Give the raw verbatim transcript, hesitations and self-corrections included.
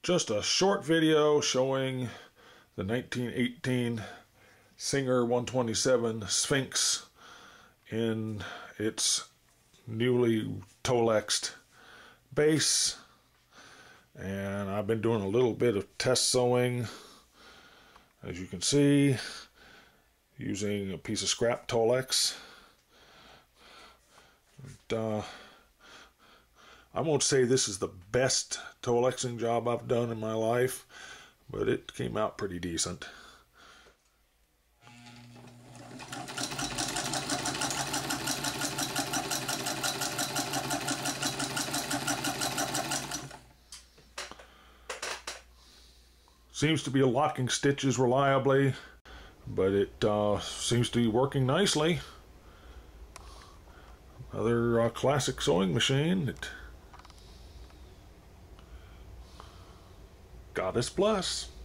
Just a short video showing the nineteen eighteen Singer one twenty-seven Sphinx in its newly Tolexed base. And I've been doing a little bit of test sewing, as you can see, using a piece of scrap Tolex. And, uh, I won't say this is the best Tolexing job I've done in my life, but it came out pretty decent. Seems to be locking stitches reliably, but it uh, seems to be working nicely. Another uh, classic sewing machine. It Goddess bless.